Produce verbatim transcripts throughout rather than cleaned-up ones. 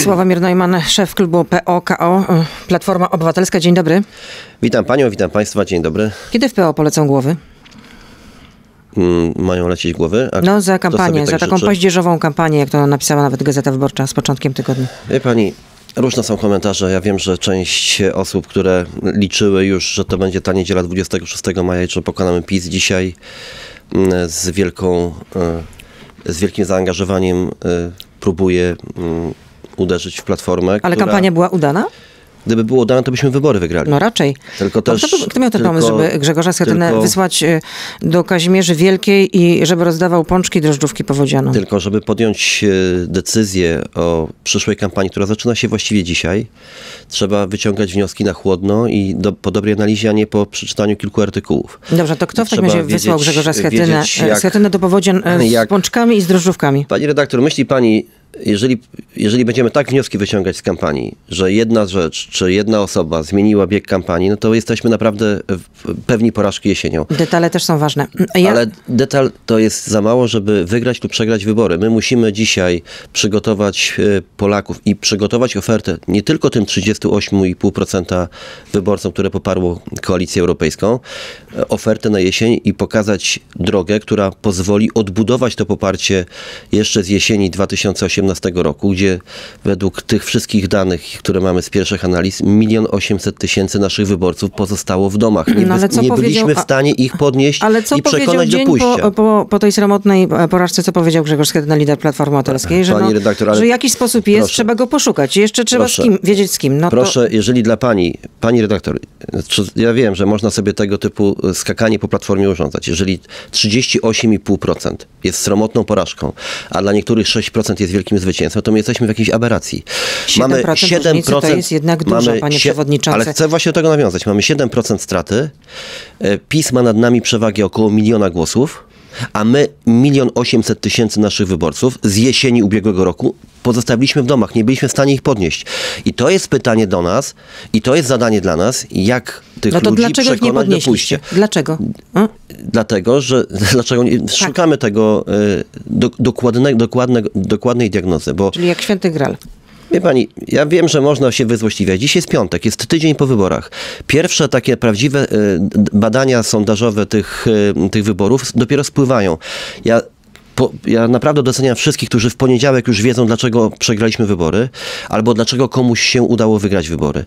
Sławomir Neumann, szef klubu P O K O, Platforma Obywatelska. Dzień dobry. Witam panią, witam państwa. Dzień dobry. Kiedy w P O polecą głowy? Hmm, mają lecieć głowy? A no za kampanię, tak za taką życzy? paździerzową kampanię, jak to napisała nawet Gazeta Wyborcza z początkiem tygodnia. Wie pani, różne są komentarze. Ja wiem, że część osób, które liczyły już, że to będzie ta niedziela dwudziestego szóstego maja i że pokonamy PiS, dzisiaj z wielką, z wielkim zaangażowaniem próbuje uderzyć w Platformę. Ale która... kampania była udana? Gdyby było udane, to byśmy wybory wygrali. No raczej. Tylko też, kto, kto miał ten tylko, pomysł, żeby Grzegorza Schetynę tylko, wysłać do Kazimierzy Wielkiej i żeby rozdawał pączki drożdżówki powodzianą? Tylko żeby podjąć decyzję o przyszłej kampanii, która zaczyna się właściwie dzisiaj, trzeba wyciągać wnioski na chłodno i do, po dobrej analizie, a nie po przeczytaniu kilku artykułów. Dobrze, to kto w takim razie wysłał Grzegorza Schetynę, jak, Schetynę do powodzian jak, z pączkami i z drożdżówkami? Pani redaktor, myśli pani, Jeżeli, jeżeli będziemy tak wnioski wyciągać z kampanii, że jedna rzecz, czy jedna osoba zmieniła bieg kampanii, no to jesteśmy naprawdę pewni porażki jesienią. Detale też są ważne. Ja... Ale detal to jest za mało, żeby wygrać lub przegrać wybory. My musimy dzisiaj przygotować Polaków i przygotować ofertę nie tylko tym trzydzieści osiem i pół procent wyborcom, które poparło Koalicję Europejską, ofertę na jesień i pokazać drogę, która pozwoli odbudować to poparcie jeszcze z jesieni dwa tysiące osiemnastego roku, gdzie według tych wszystkich danych, które mamy z pierwszych analiz, milion osiemset tysięcy naszych wyborców pozostało w domach. Nie, no, ale co nie powiedział, byliśmy w stanie ich podnieść ale co i przekonać do pójścia. Po, po, po tej sromotnej porażce, co powiedział Grzegorz Schetyna, lider Platformy Obywatelskiej, że, no, redaktor, że jakiś sposób jest, proszę, trzeba go poszukać. Jeszcze trzeba proszę, z kim, wiedzieć z kim. No proszę, to... jeżeli dla pani, pani redaktor, ja wiem, że można sobie tego typu skakanie po Platformie urządzać. Jeżeli trzydzieści osiem i pół procent jest sromotną porażką, a dla niektórych sześć procent jest wielkim zwycięstwem, to my jesteśmy w jakiejś aberracji. Mamy siedem procent to jest jednak dużo, mamy panie przewodniczący. Ale chcę właśnie do tego nawiązać. Mamy siedem procent straty. PiS ma nad nami przewagę około miliona głosów, a my milion osiemset tysięcy naszych wyborców z jesieni ubiegłego roku pozostawiliśmy w domach. Nie byliśmy w stanie ich podnieść. I to jest pytanie do nas i to jest zadanie dla nas, jak tych no to ludzi dlaczego przekonać do pójścia. Dlaczego? A? Dlatego, że dlaczego nie, tak. szukamy tego do, dokładne, dokładne, dokładnej diagnozy. Bo, czyli jak święty Gral. Wie pani, ja wiem, że można się wyzłośliwiać. Dziś jest piątek, jest tydzień po wyborach. Pierwsze takie prawdziwe badania sondażowe tych, tych wyborów dopiero spływają. Ja Po, ja naprawdę doceniam wszystkich, którzy w poniedziałek już wiedzą, dlaczego przegraliśmy wybory, albo dlaczego komuś się udało wygrać wybory.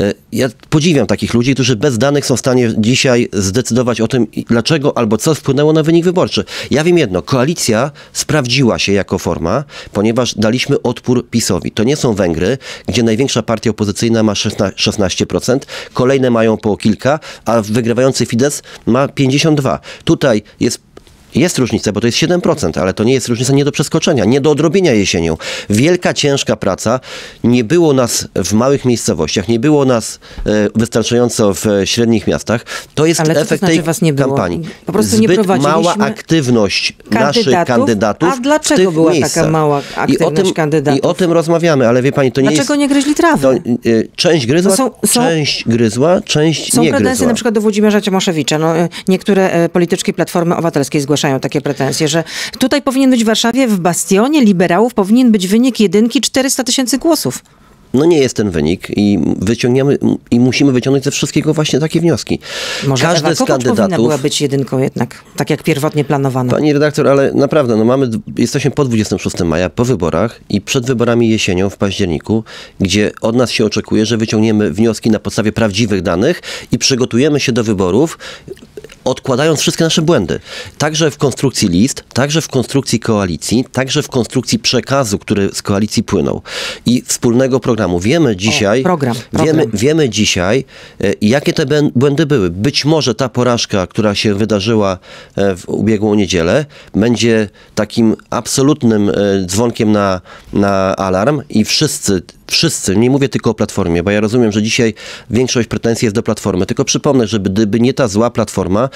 Ja podziwiam takich ludzi, którzy bez danych są w stanie dzisiaj zdecydować o tym, dlaczego albo co wpłynęło na wynik wyborczy. Ja wiem jedno, koalicja sprawdziła się jako forma, ponieważ daliśmy odpór PiS-owi. To nie są Węgry, gdzie największa partia opozycyjna ma szesnaście procent, kolejne mają po kilka, a wygrywający Fidesz ma pięćdziesiąt dwa procent. Tutaj jest Jest różnica, bo to jest siedem procent, ale to nie jest różnica nie do przeskoczenia, nie do odrobienia jesienią. Wielka, ciężka praca. Nie było nas w małych miejscowościach, nie było nas e, wystarczająco w średnich miastach. To jest ale efekt to znaczy tej was nie było? kampanii. Po prostu Zbyt nie prowadziliśmy mała aktywność kandydatów, naszych kandydatów. A dlaczego w tych była miejscach. taka mała aktywność I o tym, kandydatów? I o tym rozmawiamy, ale wie pani, to nie dlaczego jest... nie gryźli trawy? To, y, część gryzła, są, są, część gryzła, część są nie gryzła. Są pretensje na przykład do Włodzimierza Cimoszewicza. No, niektóre polityczki Platformy Obywatelskiej zgłaszają takie pretensje, że tutaj powinien być w Warszawie, w bastionie liberałów powinien być wynik jedynki czterysta tysięcy głosów. No nie jest ten wynik i wyciągniemy i musimy wyciągnąć ze wszystkiego właśnie takie wnioski. Może każdy Ewa z Kopacz kandydatów powinna była być jedynką jednak, tak jak pierwotnie planowano. Pani redaktor, ale naprawdę, no mamy, jesteśmy po dwudziestego szóstego maja, po wyborach i przed wyborami jesienią w październiku, gdzie od nas się oczekuje, że wyciągniemy wnioski na podstawie prawdziwych danych i przygotujemy się do wyborów, odkładając wszystkie nasze błędy. Także w konstrukcji list, także w konstrukcji koalicji, także w konstrukcji przekazu, który z koalicji płynął i wspólnego programu. Wiemy dzisiaj, o, program, program. Wiemy, wiemy dzisiaj, jakie te błędy były. Być może ta porażka, która się wydarzyła w ubiegłą niedzielę, będzie takim absolutnym dzwonkiem na, na alarm i wszyscy Wszyscy, nie mówię tylko o Platformie, bo ja rozumiem, że dzisiaj większość pretensji jest do Platformy, tylko przypomnę, że gdyby nie ta zła Platforma,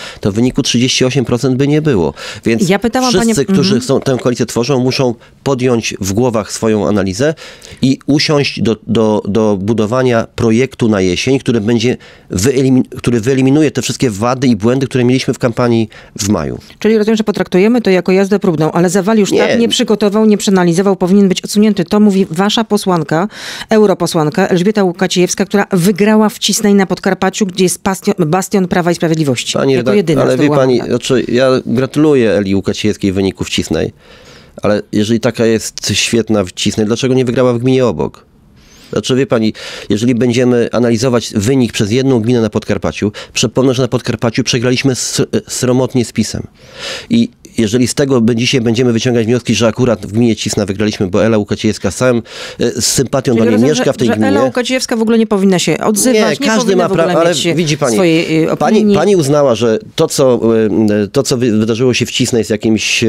to w wyniku trzydzieści osiem procent by nie było. Więc ja pytałam, wszyscy, panie... którzy mhm. chcą, tę koalicję tworzą, muszą podjąć w głowach swoją analizę i usiąść do, do, do budowania projektu na jesień, który będzie wyelimin- który wyeliminuje te wszystkie wady i błędy, które mieliśmy w kampanii w maju. Czyli rozumiem, że potraktujemy to jako jazdę próbną, ale zawalił sztab, nie. nie przygotował, nie przeanalizował, powinien być odsunięty. To mówi wasza posłanka, europosłanka Elżbieta Łukacijewska, która wygrała w Cisnej na Podkarpaciu, gdzie jest bastion, bastion Prawa i Sprawiedliwości. Pani jako jedyna ale wie pani, znaczy, ja gratuluję Eli Łukacijewskiej wyników w Cisnej, ale jeżeli taka jest świetna w Cisnej, dlaczego nie wygrała w gminie obok? Znaczy, wie pani, jeżeli będziemy analizować wynik przez jedną gminę na Podkarpaciu, przypomnę, że na Podkarpaciu przegraliśmy sromotnie z PiS-em. I jeżeli z tego dzisiaj będziemy wyciągać wnioski, że akurat w gminie Cisna wygraliśmy, bo Ela Łukacijewska z całym z sympatią Czyli do niej rozumiem, mieszka że, w tej że gminie. Ela Łukacijewska w ogóle nie powinna się odzywać, nie, nie każdy ma prawo, ale widzi pani, pani, pani uznała, że to co, to, co wydarzyło się w Cisnej jest jakimś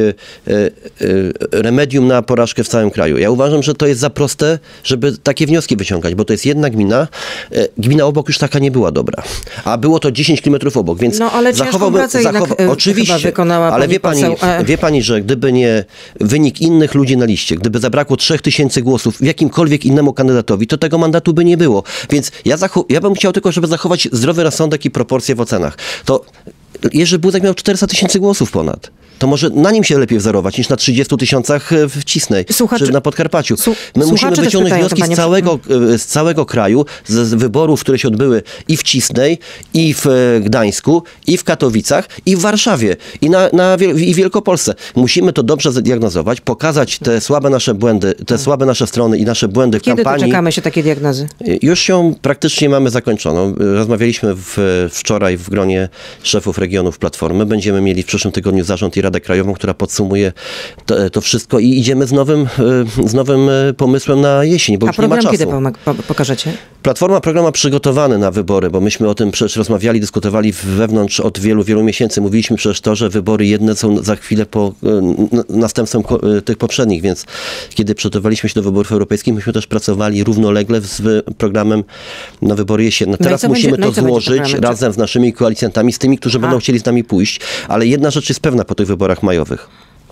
remedium na porażkę w całym kraju. Ja uważam, że to jest za proste, żeby takie wnioski wyciągać, bo to jest jedna gmina. Gmina obok już taka nie była dobra. A było to dziesięć kilometrów obok, więc no, ale zachowałbym... Zachowa oczywiście, wykonała ale pani wie pani, poseł, e... wie pani, że gdyby nie wynik innych ludzi na liście, gdyby zabrakło trzech tysięcy głosów w jakimkolwiek innemu kandydatowi, to tego mandatu by nie było. Więc ja, ja bym chciał tylko, żeby zachować zdrowy rozsądek i proporcje w ocenach. To Jerzy Buzek miał czterysta tysięcy głosów ponad. To może na nim się lepiej wzorować niż na trzydziestu tysiącach w Cisnej, Słuchaczy, czy na Podkarpaciu. My musimy wyciągnąć wnioski z całego, z całego kraju, z, z wyborów, które się odbyły i w Cisnej, i w Gdańsku, i w Katowicach, i w Warszawie, i, na, na, i w Wielkopolsce. Musimy to dobrze zdiagnozować, pokazać te słabe nasze błędy, te słabe nasze strony i nasze błędy w Kiedy kampanii. Kiedy doczekamy się takiej diagnozy? Już ją praktycznie mamy zakończoną. Rozmawialiśmy w, wczoraj w gronie szefów regionów Platformy. Będziemy mieli w przyszłym tygodniu zarząd i Radę Krajową, która podsumuje to, to wszystko i idziemy z nowym, z nowym pomysłem na jesień, bo A już nie ma czasu. kiedy pokażecie? Platforma program ma przygotowany na wybory, bo myśmy o tym przecież rozmawiali, dyskutowali wewnątrz od wielu, wielu miesięcy. Mówiliśmy przecież to, że wybory jedne są za chwilę po następstwem tych poprzednich, więc kiedy przygotowaliśmy się do wyborów europejskich, myśmy też pracowali równolegle z programem na wybory jesienne. Teraz no musimy będzie, to no złożyć razem z naszymi koalicjantami, z tymi, którzy A. będą chcieli z nami pójść, ale jedna rzecz jest pewna po tych wyborach majowych.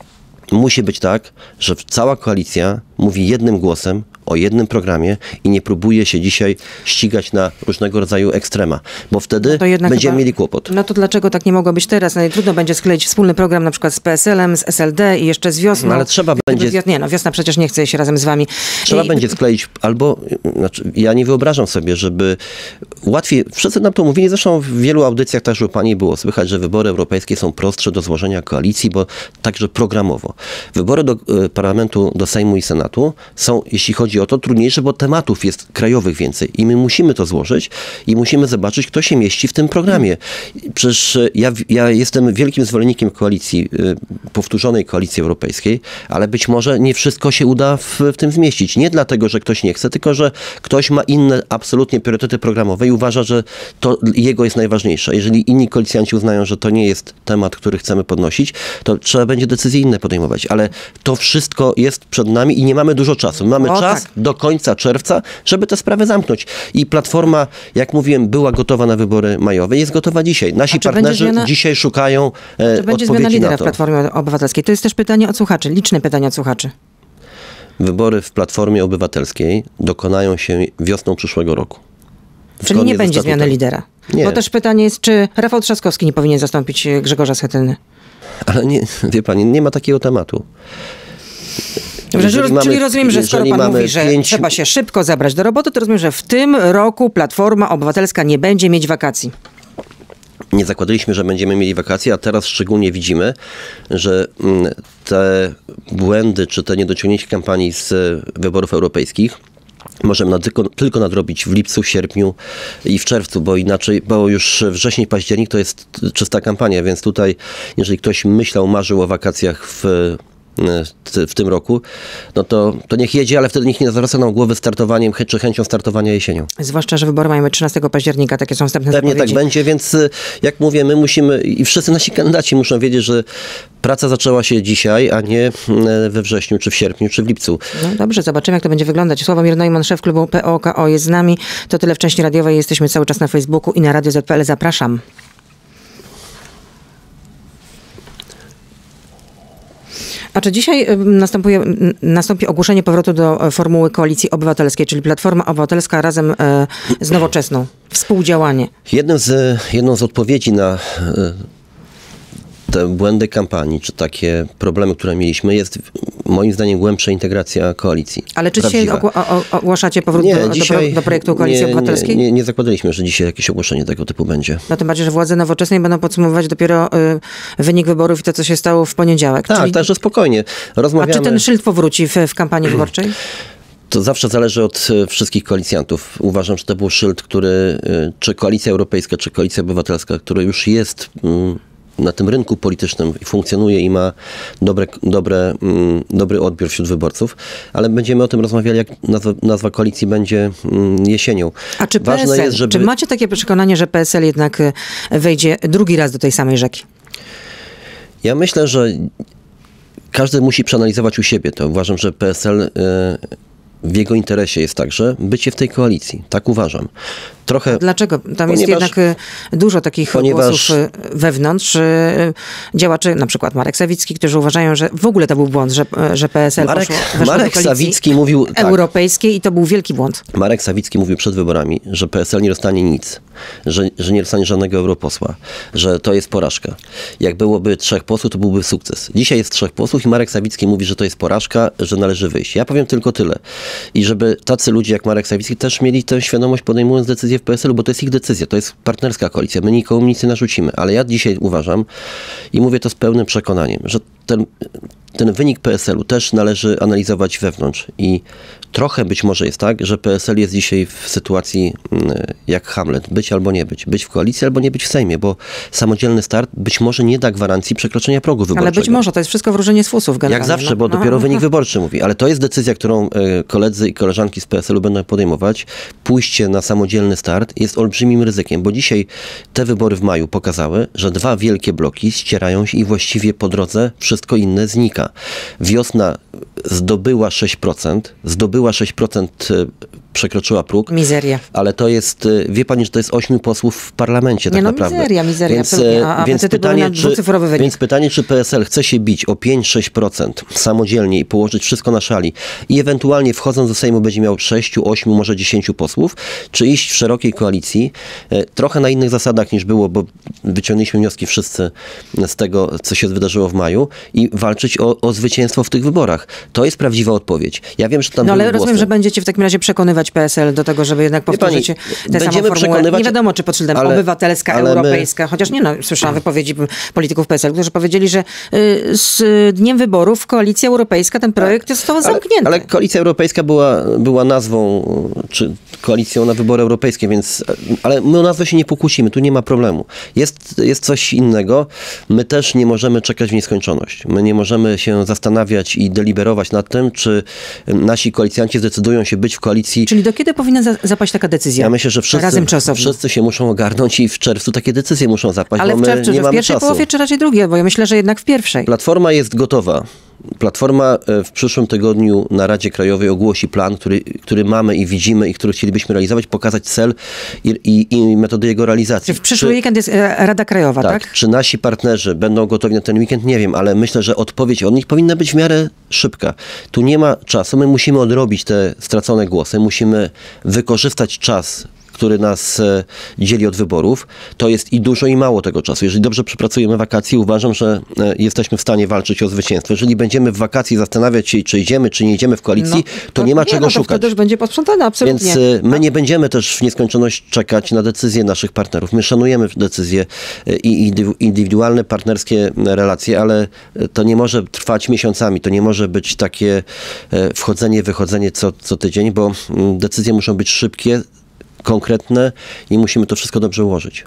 Musi być tak, że cała koalicja mówi jednym głosem o jednym programie i nie próbuje się dzisiaj ścigać na różnego rodzaju ekstrema, bo wtedy no będziemy chyba, mieli kłopot. No to dlaczego tak nie mogło być teraz? No, trudno będzie skleić wspólny program na przykład z P S L-em, z S L D i jeszcze z Wiosną. No, ale trzeba będzie... Wios... Nie, no Wiosna przecież nie chce się razem z wami. Trzeba I... będzie skleić, albo, znaczy, ja nie wyobrażam sobie, żeby łatwiej, wszyscy nam to mówili, zresztą w wielu audycjach też u pani było słychać, że wybory europejskie są prostsze do złożenia koalicji, bo także programowo. Wybory do y, parlamentu, do Sejmu i Senatu są, jeśli chodzi o to, trudniejsze, bo tematów jest krajowych więcej i my musimy to złożyć i musimy zobaczyć, kto się mieści w tym programie. Przecież ja, ja jestem wielkim zwolennikiem koalicji, y, powtórzonej koalicji europejskiej, ale być może nie wszystko się uda w, w tym zmieścić. Nie dlatego, że ktoś nie chce, tylko że ktoś ma inne absolutnie priorytety programowe i uważa, że to jego jest najważniejsze. Jeżeli inni koalicjanci uznają, że to nie jest temat, który chcemy podnosić, to trzeba będzie decyzje inne podejmować. Ale to wszystko jest przed nami i nie mamy dużo czasu. Mamy o, czas tak. do końca czerwca, żeby te sprawy zamknąć. I Platforma, jak mówiłem, była gotowa na wybory majowe, jest gotowa dzisiaj. Nasi partnerzy zmiana... dzisiaj szukają e, Czy będzie zmiana lidera w Platformie Obywatelskiej? To jest też pytanie od słuchaczy, liczne pytania od słuchaczy. Wybory w Platformie Obywatelskiej dokonają się wiosną przyszłego roku. Czyli nie będzie zmiany lidera. Nie. Bo też pytanie jest, czy Rafał Trzaskowski nie powinien zastąpić Grzegorza Schetyny? Ale nie, wie pani, nie ma takiego tematu. Dobrze, czyli mamy, rozumiem, że skoro pan mówi, że pięć... trzeba się szybko zabrać do roboty, to rozumiem, że w tym roku Platforma Obywatelska nie będzie mieć wakacji. Nie zakładaliśmy, że będziemy mieli wakacje, a teraz szczególnie widzimy, że te błędy czy te niedociągnięcia kampanii z wyborów europejskich możemy tylko, tylko nadrobić w lipcu, sierpniu i w czerwcu, bo inaczej, bo już wrzesień, październik to jest czysta kampania, więc tutaj, jeżeli ktoś myślał, marzył o wakacjach w w tym roku, no to, to niech jedzie, ale wtedy niech nie zawraca nam głowy startowaniem czy chęcią startowania jesienią. Zwłaszcza, że wybory mamy trzynastego października, takie są wstępne Pewnie zapowiedzi. tak będzie, więc jak mówię, my musimy i wszyscy nasi kandydaci muszą wiedzieć, że praca zaczęła się dzisiaj, a nie we wrześniu, czy w sierpniu, czy w lipcu. No dobrze, zobaczymy, jak to będzie wyglądać. Sławomir Neumann, szef klubu P O K O jest z nami. To tyle w części radiowej. Jesteśmy cały czas na Facebooku i na radio zet pe el. Zapraszam. A czy dzisiaj następuje, nastąpi ogłoszenie powrotu do formuły Koalicji Obywatelskiej, czyli Platforma Obywatelska razem z Nowoczesną? Współdziałanie. Jednym z, jedną z odpowiedzi na te błędy kampanii, czy takie problemy, które mieliśmy, jest moim zdaniem głębsza integracja koalicji. Ale czy Prawdziwa. dzisiaj ogło- ogłaszacie powrót nie, do, dzisiaj do, do projektu Koalicji nie, Obywatelskiej? Nie, nie, nie zakładaliśmy, że dzisiaj jakieś ogłoszenie tego typu będzie. No tym bardziej, że władze Nowoczesnej będą podsumowywać dopiero y, wynik wyborów i to, co się stało w poniedziałek. Tak, Czyli... także spokojnie. Rozmawiamy. A czy ten szyld powróci w, w kampanii wyborczej? To zawsze zależy od wszystkich koalicjantów. Uważam, że to był szyld, który, czy Koalicja Europejska, czy Koalicja Obywatelska, który już jest na tym rynku politycznym i funkcjonuje i ma dobre, dobre, dobry odbiór wśród wyborców, ale będziemy o tym rozmawiali, jak nazwa, nazwa koalicji będzie jesienią. A czy P S L, Ważne jest, żeby... czy macie takie przekonanie, że P S L jednak wejdzie drugi raz do tej samej rzeki? Ja myślę, że każdy musi przeanalizować u siebie to. Uważam, że P S L w jego interesie jest także bycie w tej koalicji. Tak uważam. Trochę, Dlaczego? Tam ponieważ, jest jednak dużo takich ponieważ, głosów wewnątrz. Działaczy, na przykład Marek Sawicki, którzy uważają, że w ogóle to był błąd, że, że P S L Marek, poszło, weszło Marek do koalicji Sawicki mówił europejskiej tak. I to był wielki błąd. Marek Sawicki mówił przed wyborami, że P S L nie dostanie nic, że, że nie dostanie żadnego europosła, że to jest porażka. Jak byłoby trzech posłów, to byłby sukces. Dzisiaj jest trzech posłów i Marek Sawicki mówi, że to jest porażka, że należy wyjść. Ja powiem tylko tyle. I żeby tacy ludzie jak Marek Sawicki też mieli tę świadomość, podejmując decyzję w P S L-u, bo to jest ich decyzja, to jest partnerska koalicja. My nikomu nic nie narzucimy, ale ja dzisiaj uważam i mówię to z pełnym przekonaniem, że ten, ten wynik P S L-u też należy analizować wewnątrz i trochę być może jest tak, że P S L jest dzisiaj w sytuacji jak Hamlet, być albo nie być, być w koalicji albo nie być w Sejmie, bo samodzielny start być może nie da gwarancji przekroczenia progu wyborczego. Ale być może, to jest wszystko wróżenie z fusów generalnie. Jak zawsze, no. bo no, dopiero no, wynik no. wyborczy mówi, ale to jest decyzja, którą koledzy i koleżanki z P S L-u będą podejmować. Pójście na samodzielny start jest olbrzymim ryzykiem, bo dzisiaj te wybory w maju pokazały, że dwa wielkie bloki ścierają się i właściwie po drodze wszystko inne znika. Wiosna zdobyła sześć procent, zdobyła sześć procent, przekroczyła próg. Mizeria. Ale to jest, wie pani, że to jest ośmiu posłów w parlamencie tak nie, no, naprawdę. Mizeria, mizeria, więc, a, a więc, pytanie, czy, wynik. więc pytanie, czy P S L chce się bić o pięć do sześciu procent samodzielnie i położyć wszystko na szali i ewentualnie wchodząc do Sejmu będzie miał sześciu, ośmiu, może dziesięciu posłów, czy iść w szerokiej koalicji, trochę na innych zasadach niż było, bo wyciągnęliśmy wnioski wszyscy z tego, co się wydarzyło w maju i walczyć o, o zwycięstwo w tych wyborach. To jest prawdziwa odpowiedź. Ja wiem, że tam No ale były rozumiem, głosy. że będziecie w takim razie przekonywać P S L do tego, żeby jednak powtórzyć tę samą formułę. Nie wiadomo, czy pod szyldem ale, obywatelska, ale europejska, my... chociaż nie no, słyszałam wypowiedzi polityków P S L, którzy powiedzieli, że y, z dniem wyborów Koalicja Europejska, ten projekt tak, został zamknięty. Ale, ale Koalicja Europejska była, była nazwą, czy koalicją na wybory europejskie, więc, ale my o nazwę się nie pokusimy, tu nie ma problemu. Jest, jest coś innego. My też nie możemy czekać w nieskończoność. My nie możemy się zastanawiać i deliberować nad tym, czy nasi koalicjanci zdecydują się być w koalicji. Czyli do kiedy powinna za- zapaść taka decyzja? Ja myślę, że wszyscy, wszyscy się muszą ogarnąć i w czerwcu takie decyzje muszą zapaść, ale bo w czerwcu, my nie w mamy pierwszej czasu. połowie, czy raczej drugiej? Bo ja myślę, że jednak w pierwszej. Platforma jest gotowa. Platforma w przyszłym tygodniu na Radzie Krajowej ogłosi plan, który, który mamy i widzimy i który chcielibyśmy realizować, pokazać cel i, i, i metody jego realizacji. Czy w przyszły czy, weekend jest Rada Krajowa, tak, tak? Czy nasi partnerzy będą gotowi na ten weekend? Nie wiem, ale myślę, że odpowiedź od nich powinna być w miarę szybka. Tu nie ma czasu, my musimy odrobić te stracone głosy, musimy wykorzystać czas, który nas e, dzieli od wyborów, to jest i dużo i mało tego czasu. Jeżeli dobrze przepracujemy wakacje, uważam, że e, jesteśmy w stanie walczyć o zwycięstwo. Jeżeli będziemy w wakacje zastanawiać się, czy idziemy, czy nie idziemy w koalicji, no, to, to nie ma nie, czego no to szukać. Wtedy już będzie posprzątane, absolutnie. Więc e, my nie będziemy też w nieskończoność czekać na decyzje naszych partnerów. My szanujemy decyzje e, i indywidualne, partnerskie relacje, ale to nie może trwać miesiącami. To nie może być takie e, wchodzenie, wychodzenie co, co tydzień, bo m, decyzje muszą być szybkie, konkretne i musimy to wszystko dobrze ułożyć.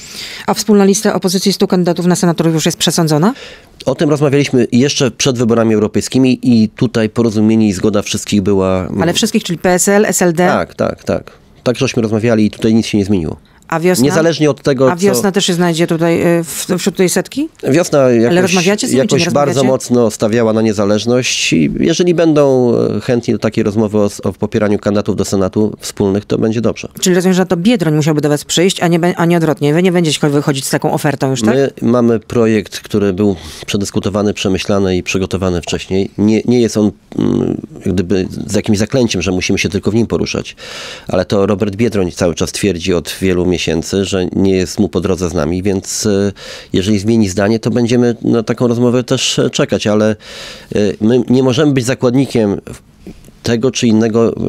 A wspólna lista opozycji stu kandydatów na senatorów już jest przesądzona? O tym rozmawialiśmy jeszcze przed wyborami europejskimi i tutaj porozumienie i zgoda wszystkich była... Ale wszystkich, czyli P S L, S L D? Tak, tak, tak. Tak, żeśmy rozmawiali i tutaj nic się nie zmieniło. A wiosna? Niezależnie od tego, A wiosna co... też się znajdzie tutaj w, wśród tej setki? Wiosna jakoś, Ale rozmawiacie z nimi, jakoś bardzo mocno stawiała na niezależność i jeżeli będą chętni do takiej rozmowy o, o popieraniu kandydatów do Senatu wspólnych, to będzie dobrze. Czyli rozumiem, że to Biedroń musiałby do was przyjść, a nie, a nie odwrotnie. Wy nie będziecie wychodzić z taką ofertą już, tak? My mamy projekt, który był przedyskutowany, przemyślany i przygotowany wcześniej. Nie, nie jest on mm, gdyby z jakimś zaklęciem, że musimy się tylko w nim poruszać. Ale to Robert Biedroń cały czas twierdzi od wielu miesięcy, że nie jest mu po drodze z nami, więc y, jeżeli zmieni zdanie, to będziemy na taką rozmowę też czekać, ale y, my nie możemy być zakładnikiem tego czy innego y,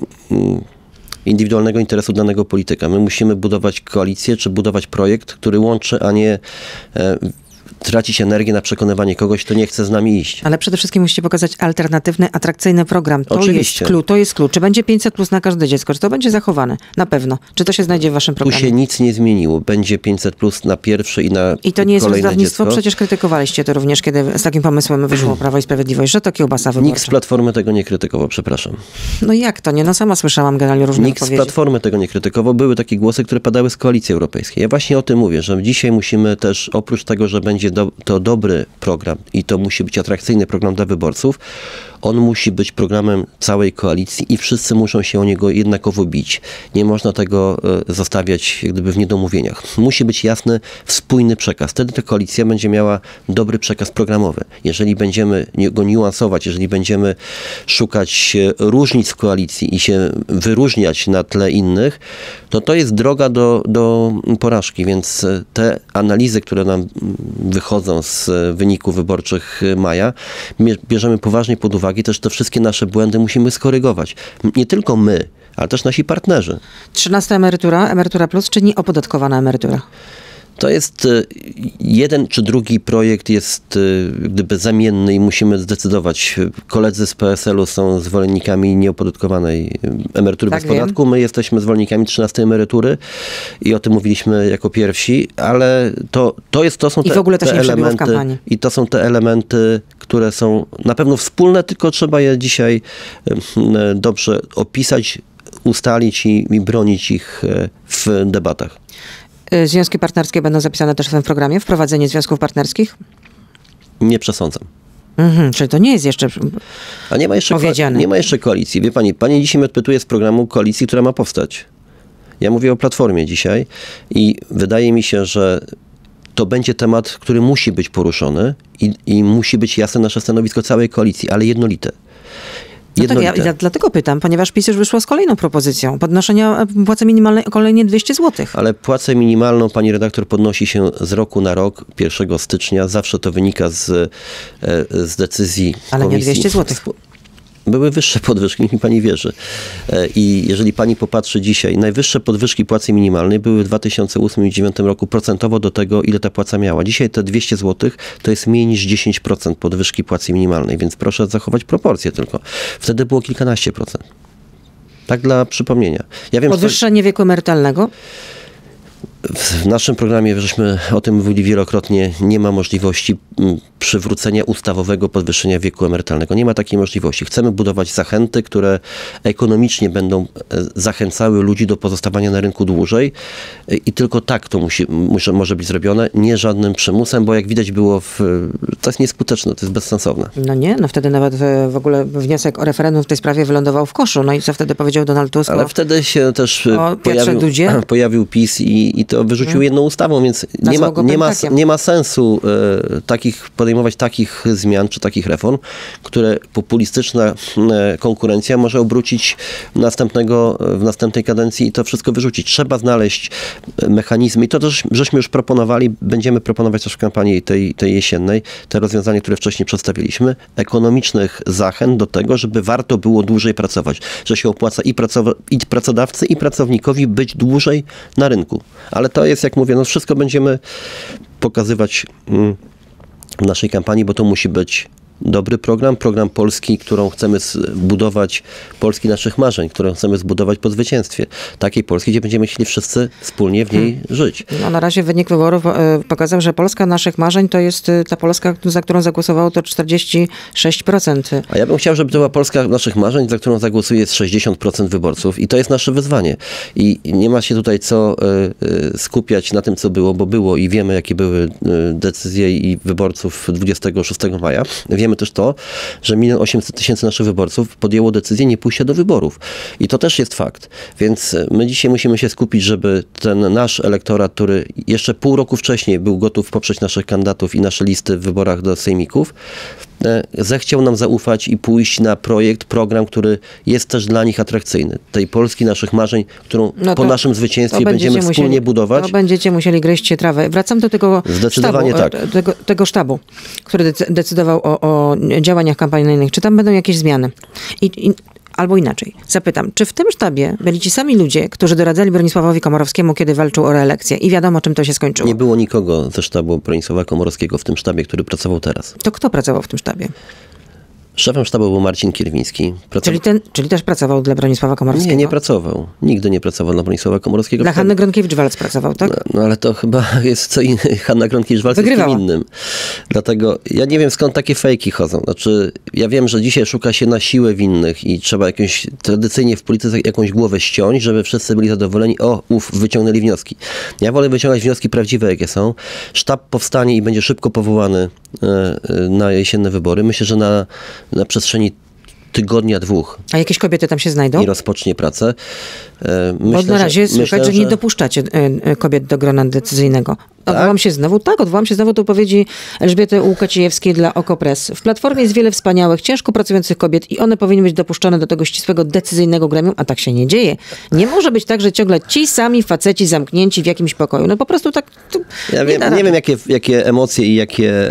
y, indywidualnego interesu danego polityka. My musimy budować koalicję, czy budować projekt, który łączy, a nie y, tracić energię na przekonywanie kogoś, kto nie chce z nami iść. Ale przede wszystkim musicie pokazać alternatywny, atrakcyjny program. To Oczywiście. jest klucz, to jest klucz. Czy będzie pięćset plus na każde dziecko? Czy to będzie zachowane? Na pewno. Czy to się znajdzie w waszym programie? Tu się nic nie zmieniło. Będzie pięćset plus na pierwsze i na kolejne dziecko. I to nie jest rozdawnictwo? Przecież krytykowaliście to również, kiedy z takim pomysłem wyszło Prawo i Sprawiedliwość, że to kiełbasa wyborcza. Nikt z Platformy tego nie krytykował, przepraszam. No jak to nie? No sama słyszałam generalnie różne Nikt odpowiedzi. z Platformy tego nie krytykował. Były takie głosy, które padały z Koalicji Europejskiej. Ja właśnie o tym mówię, że dzisiaj musimy też, oprócz tego, że będzie do, to dobry program i to musi być atrakcyjny program dla wyborców, on musi być programem całej koalicji i wszyscy muszą się o niego jednakowo bić. Nie można tego zostawiać jak gdyby w niedomówieniach. Musi być jasny, spójny przekaz. Wtedy ta koalicja będzie miała dobry przekaz programowy. Jeżeli będziemy go niuansować, jeżeli będziemy szukać różnic w koalicji i się wyróżniać na tle innych, to to jest droga do, do porażki. Więc te analizy, które nam wychodzą z wyników wyborczych maja, bierzemy poważnie pod uwagę. Też te wszystkie nasze błędy musimy skorygować. Nie tylko my, ale też nasi partnerzy. Trzynasta emerytura, emerytura plus, czy nieopodatkowana emerytura? To jest jeden czy drugi projekt jest gdyby zamienny i musimy zdecydować. Koledzy z P S L u są zwolennikami nieopodatkowanej emerytury Tak bez podatku. wiem. My jesteśmy zwolennikami trzynastej emerytury i o tym mówiliśmy jako pierwsi, ale to, to, jest, to są I te, w ogóle to te się nie przebiło w elementy kampanii. i to są te elementy, które są na pewno wspólne, tylko trzeba je dzisiaj dobrze opisać, ustalić i, i bronić ich w debatach. Związki partnerskie będą zapisane też w tym programie? Wprowadzenie związków partnerskich? Nie przesądzam. Mhm, czyli to nie jest jeszcze A nie ma jeszcze, powiedziane. nie ma jeszcze koalicji. Wie pani, pani dzisiaj mnie odpytuje z programu koalicji, która ma powstać. Ja mówię o Platformie dzisiaj i wydaje mi się, że to będzie temat, który musi być poruszony i, i musi być jasne nasze stanowisko całej koalicji, ale jednolite. No tak, ja, ja dlatego pytam, ponieważ PiS już wyszło z kolejną propozycją podnoszenia płacy minimalnej o kolejnie dwieście złotych. Ale płacę minimalną, pani redaktor, podnosi się z roku na rok, pierwszego stycznia. Zawsze to wynika z, z decyzji Ale komisji. nie dwieście złotych. Były wyższe podwyżki, niech mi pani wierzy. I jeżeli pani popatrzy dzisiaj, najwyższe podwyżki płacy minimalnej były w dwa tysiące ósmym i dwa tysiące dziewiątym roku procentowo do tego, ile ta płaca miała. Dzisiaj te dwieście złotych to jest mniej niż dziesięć procent podwyżki płacy minimalnej, więc proszę zachować proporcje tylko. Wtedy było kilkanaście procent. Tak dla przypomnienia. Ja wiem, Podwyższenie wieku emerytalnego? W naszym programie, żeśmy o tym mówili wielokrotnie, nie ma możliwości przywrócenia ustawowego podwyższenia wieku emerytalnego. Nie ma takiej możliwości. Chcemy budować zachęty, które ekonomicznie będą zachęcały ludzi do pozostawania na rynku dłużej i tylko tak to musi, musi, może być zrobione, nie żadnym przymusem, bo jak widać było, w, to jest nieskuteczne, to jest bezsensowne. No nie, no wtedy nawet w ogóle wniosek o referendum w tej sprawie wylądował w koszu. No i co wtedy powiedział Donald Tusk? Ale wtedy się też pojawił, pojawił PiS i, i to wyrzucił hmm. jedną ustawą, więc nie ma, nie ma, nie ma sensu e, takich, podejmować takich zmian czy takich reform, które populistyczna e, konkurencja może obrócić następnego, w następnej kadencji i to wszystko wyrzucić. Trzeba znaleźć mechanizmy i to też żeśmy już proponowali, będziemy proponować też w kampanii tej, tej jesiennej, te rozwiązania, które wcześniej przedstawiliśmy, ekonomicznych zachęt do tego, żeby warto było dłużej pracować, że się opłaca i, pracowa- i pracodawcy, i pracownikowi być dłużej na rynku. Ale to jest, jak mówię, no wszystko będziemy pokazywać w naszej kampanii, bo to musi być dobry program, program Polski, którą chcemy zbudować, Polski naszych marzeń, którą chcemy zbudować po zwycięstwie. Takiej Polski, gdzie będziemy chcieli wszyscy wspólnie w niej hmm. żyć. No, na razie wynik wyborów e, pokazał, że Polska naszych marzeń to jest e, ta Polska, za którą zagłosowało to czterdzieści sześć procent. A ja bym chciał, żeby to była Polska naszych marzeń, za którą zagłosuje sześćdziesiąt procent wyborców i to jest nasze wyzwanie. I nie ma się tutaj co e, e, skupiać na tym, co było, bo było i wiemy, jakie były e, decyzje i wyborców dwudziestego szóstego maja. Wiemy też to, że milion osiemset tysięcy naszych wyborców podjęło decyzję nie pójścia do wyborów. I to też jest fakt. Więc my dzisiaj musimy się skupić, żeby ten nasz elektorat, który jeszcze pół roku wcześniej był gotów poprzeć naszych kandydatów i nasze listy w wyborach do sejmików, zechciał nam zaufać i pójść na projekt, program, który jest też dla nich atrakcyjny. Tej Polski naszych marzeń, którą no to, po naszym zwycięstwie będziemy wspólnie musieli, budować. To będziecie musieli gryźć trawę. Wracam do tego Zdecydowanie sztabu, tak. tego, tego sztabu, który decydował o, o działaniach kampanijnych. Czy tam będą jakieś zmiany? I, i Albo inaczej, zapytam, czy w tym sztabie byli ci sami ludzie, którzy doradzali Bronisławowi Komorowskiemu, kiedy walczył o reelekcję i wiadomo, czym to się skończyło? Nie było nikogo ze sztabu Bronisława Komorowskiego w tym sztabie, który pracował teraz. To kto pracował w tym sztabie? Szefem sztabu był Marcin Kierwiński. Pracował... Czyli, ten, czyli też pracował dla Bronisława Komorowskiego? Nie, nie pracował. Nigdy nie pracował dla Bronisława Komorowskiego. Dla Hanny Gronkiewicz-Waltz pracował, tak? No, no ale to chyba jest co innego. Hanna Gronkiewicz-Waltz jest kim innym. Dlatego ja nie wiem, skąd takie fejki chodzą. Znaczy, ja wiem, że dzisiaj szuka się na siłę winnych i trzeba jakąś, tradycyjnie w polityce jakąś głowę ściąć, żeby wszyscy byli zadowoleni. O, uf, wyciągnęli wnioski. Ja wolę wyciągać wnioski prawdziwe, jakie są. Sztab powstanie i będzie szybko powołany na jesienne wybory. Myślę, że na, na przestrzeni tygodnia, dwóch. A jakieś kobiety tam się znajdą? I rozpocznie pracę. Myślę, Bo na razie że, słychać, myślę, że nie że... dopuszczacie kobiet do grona decyzyjnego. Odwołam Tak? się znowu, tak, odwołam się znowu do wypowiedzi Elżbiety Łukacijewskiej dla Okopres. W Platformie jest wiele wspaniałych, ciężko pracujących kobiet i one powinny być dopuszczone do tego ścisłego, decyzyjnego gremium, a tak się nie dzieje. Nie może być tak, że ciągle ci sami faceci zamknięci w jakimś pokoju. No po prostu tak... Ja nie, wiem, nie wiem, jakie, jakie emocje i jakie,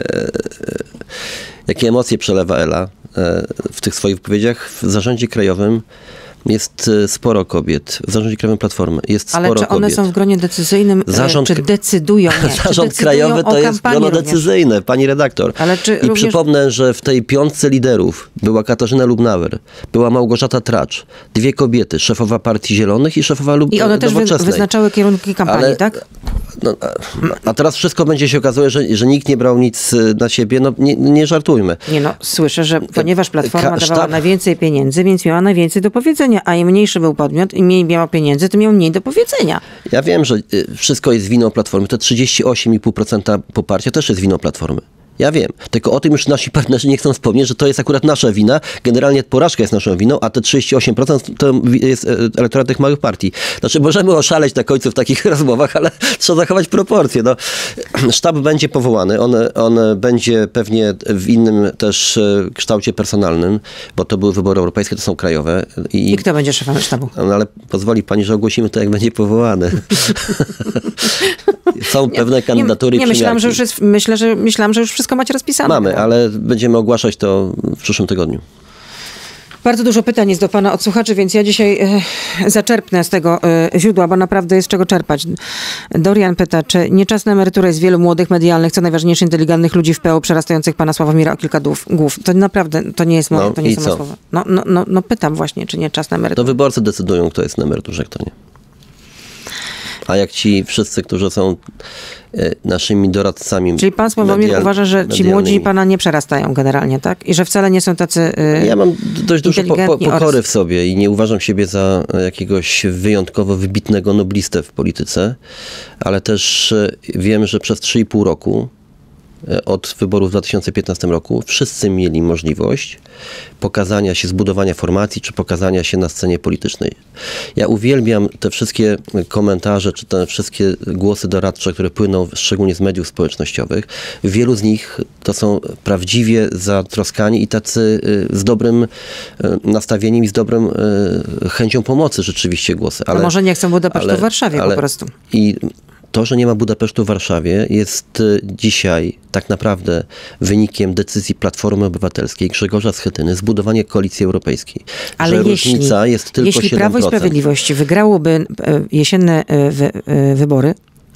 jakie emocje przelewa Ela w tych swoich wypowiedziach. W zarządzie krajowym jest sporo kobiet. W zarządzie krajowym Platformy jest Ale sporo czy one kobiet. są w gronie decyzyjnym, Zarząd, czy decydują? Nie, zarząd czy decydują krajowy to jest grono również? decyzyjne, pani redaktor. Ale czy I również... przypomnę, że w tej piątce liderów była Katarzyna Lubnauer, była Małgorzata Tracz, dwie kobiety, szefowa Partii Zielonych i szefowa Lub- I one też Nowoczesnej. wyznaczały kierunki kampanii, Ale, tak? No, a, a teraz wszystko będzie się okazuje, że, że nikt nie brał nic na siebie. No nie, nie żartujmy. Nie no, słyszę, że ponieważ Platforma Ka- dawała sztab... najwięcej pieniędzy, więc miała najwięcej do powiedzenia, a im mniejszy był podmiot, im mniej miała pieniędzy, tym miał mniej do powiedzenia. Ja wiem, że wszystko jest winą Platformy. To trzydzieści osiem i pół procent poparcia też jest winą Platformy. Ja wiem. Tylko o tym już nasi partnerzy nie chcą wspomnieć, że to jest akurat nasza wina. Generalnie porażka jest naszą winą, a te trzydzieści osiem procent to jest elektorat tych małych partii. Znaczy możemy oszaleć na końcu w takich rozmowach, ale trzeba zachować proporcje. No, sztab będzie powołany. On, on będzie pewnie w innym też kształcie personalnym, bo to były wybory europejskie, to są krajowe. I, I kto będzie szefem sztabu? No, ale pozwoli pani, że ogłosimy to, jak będzie powołany. Są pewne kandydatury. Nie, nie myślałam, że już jest, myślę, że myślałam, że już wszystko macie rozpisane. Mamy, ale będziemy ogłaszać to w przyszłym tygodniu. Bardzo dużo pytań jest do pana od słuchaczy, więc ja dzisiaj e, zaczerpnę z tego e, źródła, bo naprawdę jest czego czerpać. Dorian pyta, czy nie czas na emeryturę jest wielu młodych, medialnych, co najważniejsze, inteligentnych ludzi w P O, przerastających pana Sławomira o kilka głów. To naprawdę, to nie jest moje, no, to nie są moje co? słowa. No, no, no, no pytam właśnie, czy nie czas na emeryturę. To wyborcy decydują, kto jest na emeryturze, kto nie. A jak ci wszyscy, którzy są naszymi doradcami. Czyli pan Sławomir medial, uważa, że ci młodzi pana nie przerastają generalnie, tak? I że wcale nie są tacy yy, Ja mam dość dużo po, po, pokory oraz... w sobie i nie uważam siebie za jakiegoś wyjątkowo wybitnego noblistę w polityce, ale też wiem, że przez trzy i pół roku od wyborów w dwa tysiące piętnastym roku wszyscy mieli możliwość pokazania się, zbudowania formacji, czy pokazania się na scenie politycznej. Ja uwielbiam te wszystkie komentarze, czy te wszystkie głosy doradcze, które płyną szczególnie z mediów społecznościowych. Wielu z nich to są prawdziwie zatroskani i tacy z dobrym nastawieniem i z dobrą chęcią pomocy rzeczywiście głosy. Ale, to może nie chcą Budapesztu ale, w Warszawie ale, po prostu. I to, że nie ma Budapesztu w Warszawie, jest dzisiaj tak naprawdę wynikiem decyzji Platformy Obywatelskiej, Grzegorza Schetyny, zbudowanie koalicji europejskiej. Ale że jeśli, różnica jest tylko jeśli siedem procent. Prawo i Sprawiedliwość wygrałoby jesienne wy, wybory,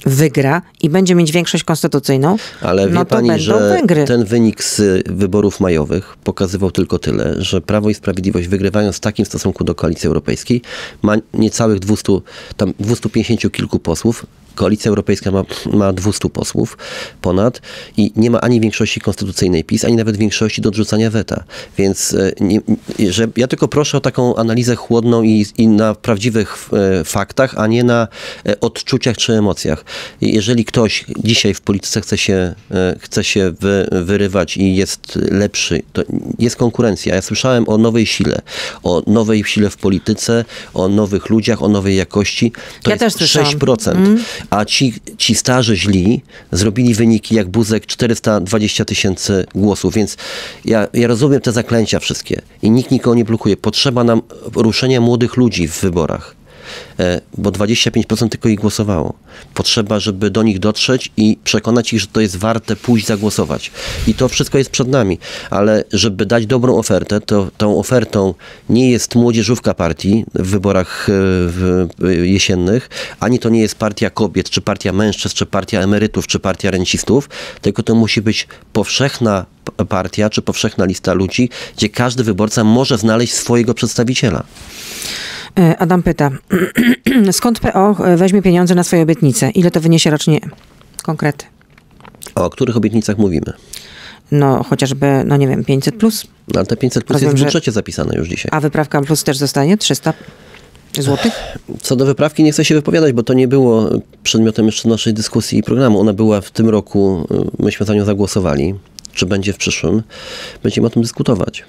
wygra i będzie mieć większość konstytucyjną, ale wie no to pani, będą że Węgry. Ten wynik z wyborów majowych pokazywał tylko tyle, że Prawo i Sprawiedliwość, wygrywając w takim stosunku do Koalicji Europejskiej, ma niecałych dwieście, tam dwieście pięćdziesiąt kilku posłów. Koalicja Europejska ma, ma dwieście posłów ponad i nie ma ani większości konstytucyjnej PiS, ani nawet większości do odrzucania weta. Więc nie, że ja tylko proszę o taką analizę chłodną i, i na prawdziwych e, faktach, a nie na e, odczuciach czy emocjach. Jeżeli ktoś dzisiaj w polityce chce się, e, chce się wy, wyrywać i jest lepszy, to jest konkurencja. Ja słyszałem o nowej sile, o nowej sile w polityce, o nowych ludziach, o nowej jakości. To ja jest też sześć procent. Mm. A ci, ci starzy źli zrobili wyniki jak Buzek czterysta dwadzieścia tysięcy głosów, więc ja, ja rozumiem te zaklęcia wszystkie i nikt nikogo nie blokuje. Potrzeba nam ruszenia młodych ludzi w wyborach, bo dwadzieścia pięć procent tylko ich głosowało. Potrzeba, żeby do nich dotrzeć i przekonać ich, że to jest warte pójść zagłosować. I to wszystko jest przed nami. Ale żeby dać dobrą ofertę, to tą ofertą nie jest młodzieżówka partii w wyborach jesiennych, ani to nie jest partia kobiet, czy partia mężczyzn, czy partia emerytów, czy partia rencistów, tylko to musi być powszechna partia, czy powszechna lista ludzi, gdzie każdy wyborca może znaleźć swojego przedstawiciela. Adam pyta, skąd P O weźmie pieniądze na swoje obietnice? Ile to wyniesie rocznie? Konkrety. O których obietnicach mówimy? No chociażby, no nie wiem, pięćset plus. No, ale te pięćset plus Rozumiem, jest w budżecie że... zapisane już dzisiaj. A wyprawka plus też zostanie? trzysta złotych? Co do wyprawki nie chcę się wypowiadać, bo to nie było przedmiotem jeszcze naszej dyskusji i programu. Ona była w tym roku, myśmy za nią zagłosowali. Czy będzie w przyszłym? Będziemy o tym dyskutować.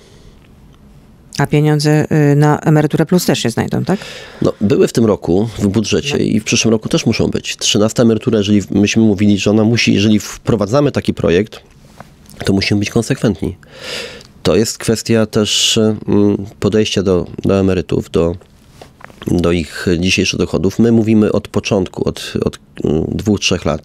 A pieniądze na Emeryturę Plus też się znajdą, tak? No, były w tym roku w budżecie no. i w przyszłym roku też muszą być. trzynasta emerytura, jeżeli myśmy mówili, że ona musi, jeżeli wprowadzamy taki projekt, to musimy być konsekwentni. To jest kwestia też podejścia do, do emerytów, do, do ich dzisiejszych dochodów. My mówimy od początku, od, od dwóch, trzech lat,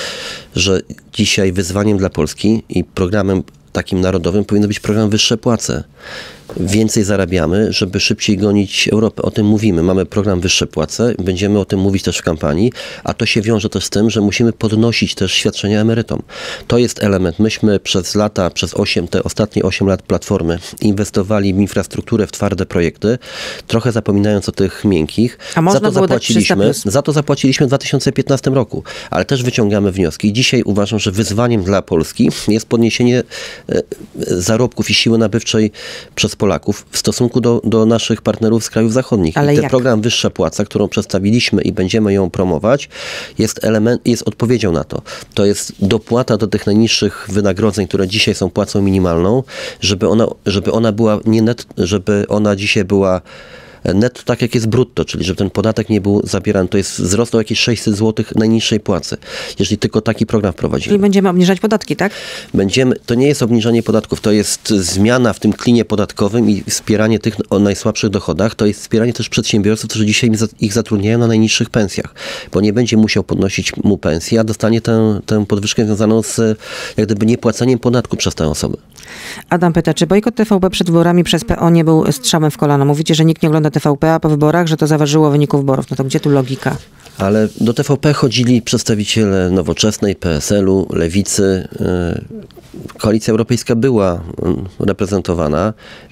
że dzisiaj wyzwaniem dla Polski i programem takim narodowym powinno być program Wyższe Płace. Więcej zarabiamy, żeby szybciej gonić Europę. O tym mówimy. Mamy program Wyższe Płace. Będziemy o tym mówić też w kampanii, a to się wiąże też z tym, że musimy podnosić też świadczenia emerytom. To jest element. Myśmy przez lata, przez osiem, te ostatnie osiem lat Platformy inwestowali w infrastrukturę, w twarde projekty, trochę zapominając o tych miękkich. A można za to było zapłaciliśmy, dać trzysta plus? Za to zapłaciliśmy w dwa tysiące piętnastym roku, ale też wyciągamy wnioski. Dzisiaj uważam, że wyzwaniem dla Polski jest podniesienie zarobków i siły nabywczej przez Polaków w stosunku do, do naszych partnerów z krajów zachodnich. Ale I ten jak? program Wyższa Płaca, którą przedstawiliśmy i będziemy ją promować, jest, element, jest odpowiedzią na to. To jest dopłata do tych najniższych wynagrodzeń, które dzisiaj są płacą minimalną, żeby ona, żeby ona była nie net, żeby ona dzisiaj była netto tak jak jest brutto, czyli żeby ten podatek nie był zabierany. To jest wzrost o jakieś sześćset złotych najniższej płacy. Jeżeli tylko taki program wprowadzimy. Czyli będziemy obniżać podatki, tak? Będziemy, to nie jest obniżanie podatków, to jest zmiana w tym klinie podatkowym i wspieranie tych o najsłabszych dochodach. To jest wspieranie też przedsiębiorców, którzy dzisiaj ich zatrudniają na najniższych pensjach, bo nie będzie musiał podnosić mu pensji, a dostanie tę, tę podwyżkę związaną z jak gdyby niepłaceniem podatku przez tę osobę. Adam pyta, czy bojkot T V P przed wyborami przez P O nie był strzałem w kolano? Mówicie, że nikt nie ogląda T V P, a po wyborach, że to zaważyło wyniku wyborów. No to gdzie tu logika? Ale do T V P chodzili przedstawiciele Nowoczesnej, P S L u, Lewicy. Koalicja Europejska była reprezentowana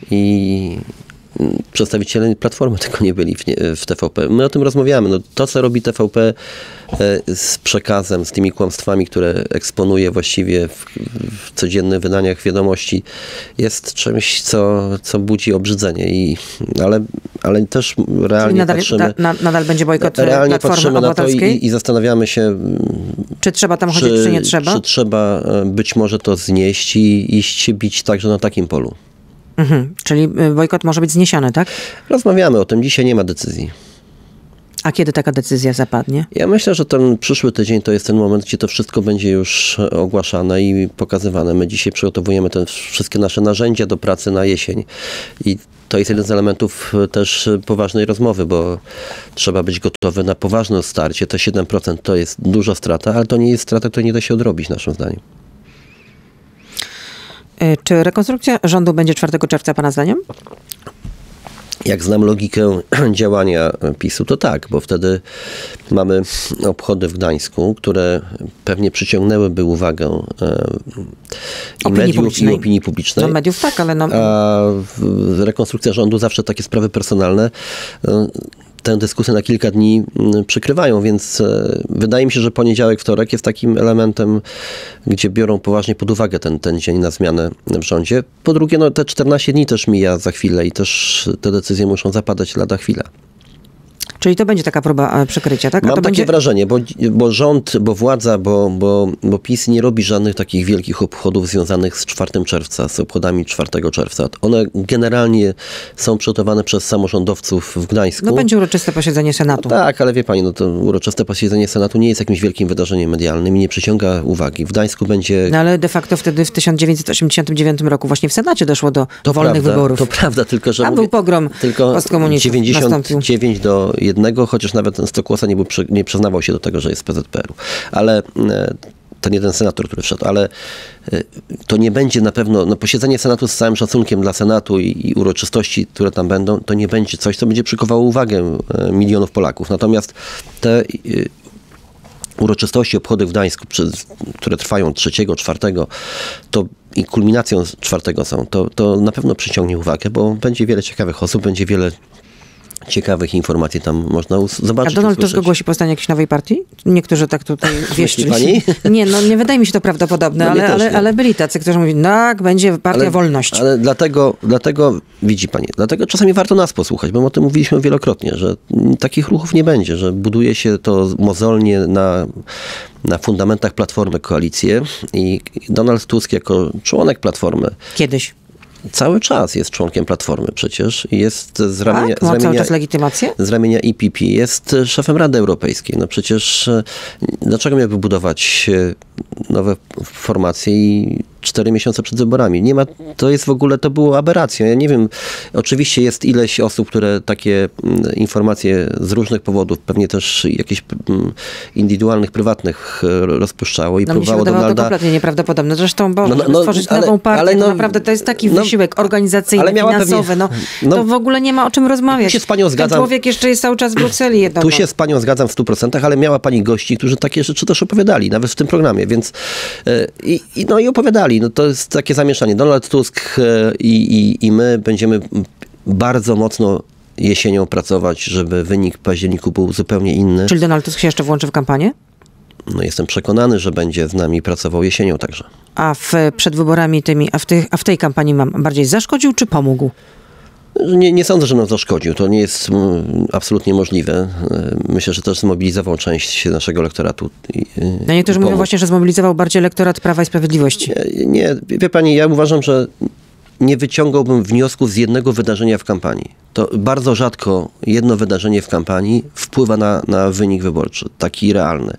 i przedstawiciele Platformy tylko nie byli w, nie, w T V P. My o tym rozmawiamy. No, to, co robi T V P z przekazem, z tymi kłamstwami, które eksponuje właściwie w, w codziennych wydaniach wiadomości, jest czymś, co, co budzi obrzydzenie. I, ale, ale też realnie Czyli nadal, patrzymy... Na, nadal będzie bojkot realnie Platformy patrzymy na to i, i zastanawiamy się, czy trzeba tam chodzić, czy, czy nie trzeba? Czy trzeba być może to znieść i iść się bić także na takim polu. Mhm. Czyli bojkot może być zniesiony, tak? Rozmawiamy o tym. Dzisiaj nie ma decyzji. A kiedy taka decyzja zapadnie? Ja myślę, że ten przyszły tydzień to jest ten moment, gdzie to wszystko będzie już ogłaszane i pokazywane. My dzisiaj przygotowujemy te wszystkie nasze narzędzia do pracy na jesień i to jest jeden z elementów też poważnej rozmowy, bo trzeba być gotowy na poważne starcie. Te siedem procent to jest duża strata, ale to nie jest strata, której nie da się odrobić naszym zdaniem. Czy rekonstrukcja rządu będzie czwartego czerwca pana zdaniem? Jak znam logikę działania PiSu, to tak, bo wtedy mamy obchody w Gdańsku, które pewnie przyciągnęłyby uwagę e, i opinii mediów, publicznej. i opinii publicznej. No mediów tak, ale no... A w, rekonstrukcja rządu zawsze takie sprawy personalne e, tę dyskusję na kilka dni przykrywają, więc wydaje mi się, że poniedziałek, wtorek jest takim elementem, gdzie biorą poważnie pod uwagę ten, ten dzień na zmianę w rządzie. Po drugie, no, te czternaście dni też mija za chwilę i też te decyzje muszą zapadać lada chwila. Czyli to będzie taka próba przykrycia, tak? A Mam to takie będzie... wrażenie, bo, bo rząd, bo władza, bo, bo, bo PiS nie robi żadnych takich wielkich obchodów związanych z czwartego czerwca, z obchodami czwartego czerwca. One generalnie są przygotowane przez samorządowców w Gdańsku. No będzie uroczyste posiedzenie Senatu. No tak, ale wie pani, no to uroczyste posiedzenie Senatu nie jest jakimś wielkim wydarzeniem medialnym i nie przyciąga uwagi. W Gdańsku będzie... No ale de facto wtedy w tysiąc dziewięćset osiemdziesiątym dziewiątym roku właśnie w Senacie doszło do to wolnych prawda, wyborów. To prawda, tylko że... A mówię, był pogrom tylko postkomunistów. dziewięćdziesiąt dziewięć do jednego, chociaż nawet ten Stokłosa nie, był, nie przyznawał się do tego, że jest z P Z P R u. Ale ten jeden senator, który wszedł, ale to nie będzie na pewno, no posiedzenie Senatu z całym szacunkiem dla Senatu i, i uroczystości, które tam będą, to nie będzie coś, co będzie przykuwało uwagę milionów Polaków. Natomiast te uroczystości, obchody w Gdańsku, które trwają trzeciego, czwartego, to i kulminacją czwartego są, to, to na pewno przyciągnie uwagę, bo będzie wiele ciekawych osób, będzie wiele ciekawych informacji tam można zobaczyć. A Donald Tusk ogłosi powstanie jakiejś nowej partii? Niektórzy tak tutaj wieścili. Pani? Nie, no nie wydaje mi się to prawdopodobne, No ale, ale, ale byli tacy, którzy mówili, tak, będzie partia ale, Wolność. Ale dlatego, dlatego, widzi pani, dlatego czasami warto nas posłuchać, bo o tym mówiliśmy wielokrotnie, że takich ruchów nie będzie, że buduje się to mozolnie na, na fundamentach Platformy koalicję i Donald Tusk jako członek Platformy. Kiedyś. Cały czas jest członkiem Platformy przecież. Jest z ramienia, tak? Ma z ramienia, cały czas legitymację? Z ramienia E P P. Jest szefem Rady Europejskiej. No przecież dlaczego miałby budować nowe formacje i cztery miesiące przed wyborami? Nie ma, to jest w ogóle, to było aberracją. Ja nie wiem, oczywiście jest ileś osób, które takie informacje z różnych powodów, pewnie też jakichś indywidualnych, prywatnych rozpuszczało i no, próbowało mi się Donalda... to kompletnie nieprawdopodobne. Zresztą, bo no, no, stworzyć ale, nową partię, ale no, to naprawdę to jest taki no, wysiłek organizacyjny, finansowy. Pewnie, no, no, to w ogóle nie ma o czym rozmawiać. Tu się z panią zgadzam. Ten człowiek jeszcze jest cały czas w Brukseli. Jedno, tu się z panią zgadzam w stu procentach, ale miała pani gości, którzy takie rzeczy też opowiadali, nawet w tym programie, więc i, i, no i opowiadali. No, to jest takie zamieszanie. Donald Tusk i, i, i my będziemy bardzo mocno jesienią pracować, żeby wynik październiku był zupełnie inny. Czyli Donald Tusk się jeszcze włączy w kampanię? No, jestem przekonany, że będzie z nami pracował jesienią także. A w, przed wyborami tymi, a w, tych, a w tej kampanii mam bardziej zaszkodził czy pomógł? Nie, nie sądzę, że nam zaszkodził. To nie jest absolutnie możliwe. Myślę, że też zmobilizował część naszego elektoratu. I, no niektórzy mówią właśnie, że zmobilizował bardziej elektorat Prawa i Sprawiedliwości. Nie, nie, wie pani, ja uważam, że nie wyciągałbym wniosków z jednego wydarzenia w kampanii. To bardzo rzadko jedno wydarzenie w kampanii wpływa na, na wynik wyborczy, taki realny.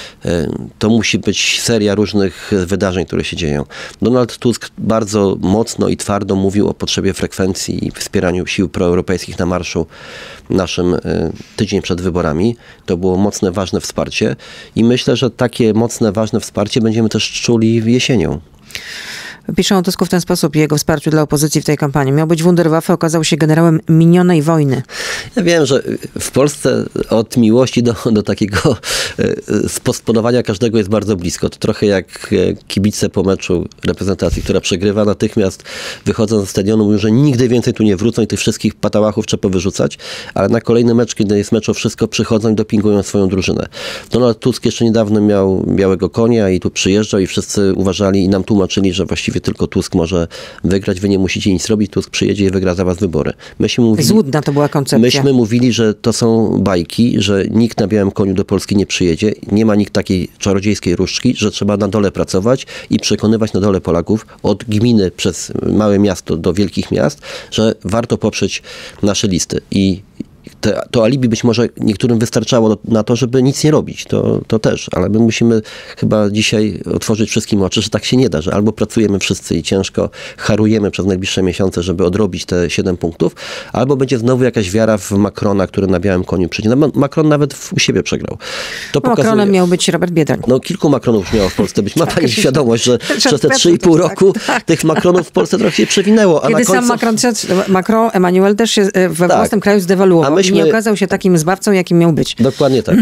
To musi być seria różnych wydarzeń, które się dzieją. Donald Tusk bardzo mocno i twardo mówił o potrzebie frekwencji i wspieraniu sił proeuropejskich na marszu naszym tydzień przed wyborami. To było mocne, ważne wsparcie i myślę, że takie mocne, ważne wsparcie będziemy też czuli jesienią. Piszą o Tusku w ten sposób, jego wsparciu dla opozycji w tej kampanii. Miał być Wunderwaffe, okazał się generałem minionej wojny. Ja wiem, że w Polsce od miłości do, do takiego spospodowania każdego jest bardzo blisko. To trochę jak kibice po meczu reprezentacji, która przegrywa, natychmiast wychodzą ze stadionu, mówią, że nigdy więcej tu nie wrócą i tych wszystkich patałachów trzeba powyrzucać, ale na kolejny mecz, kiedy jest mecz o wszystko, przychodzą i dopingują swoją drużynę. Donald Tusk jeszcze niedawno miał białego konia i tu przyjeżdżał i wszyscy uważali i nam tłumaczyli, że właściwie tylko Tusk może wygrać, wy nie musicie nic robić, Tusk przyjedzie i wygra za was wybory. Myśmy mówili, Złudna to była koncepcja. Myśmy mówili, że to są bajki, że nikt na białym koniu do Polski nie przyjedzie, nie ma nikt takiej czarodziejskiej różdżki, że trzeba na dole pracować i przekonywać na dole Polaków od gminy przez małe miasto do wielkich miast, że warto poprzeć nasze listy. I te, to alibi być może niektórym wystarczało do, na to, żeby nic nie robić. To, to też, ale my musimy chyba dzisiaj otworzyć wszystkim oczy, że tak się nie da, że albo pracujemy wszyscy i ciężko harujemy przez najbliższe miesiące, żeby odrobić te siedem punktów, albo będzie znowu jakaś wiara w Macrona, który na białym koniu przyjdzie. No, Macron nawet w, u siebie przegrał. To Macronem pokazuje, miał być Robert Biedroń. No kilku Macronów miało w Polsce być. Ma pani świadomość, że przez te trzy i pół roku tak. tych Macronów w Polsce trochę się przewinęło. A Kiedy na końcu... sam Macron, Macron, Emmanuel też się we tak. własnym kraju zdewaluował myśmy... i nie okazał się takim zbawcą, jakim miał być. Dokładnie tak.